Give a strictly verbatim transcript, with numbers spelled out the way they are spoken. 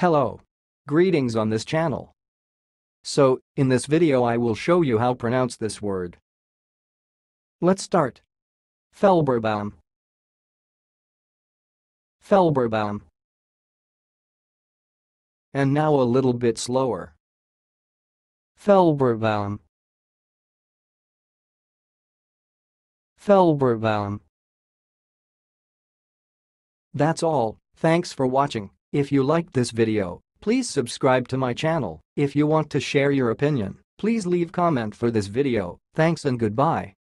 Hello. Greetings on this channel. So, in this video I will show you how to pronounce this word. Let's start. Felberbaum. Felberbaum. And now a little bit slower. Felberbaum. Felberbaum. That's all. Thanks for watching. If you liked this video, please subscribe to my channel. If you want to share your opinion, please leave comment for this video. Thanks and goodbye.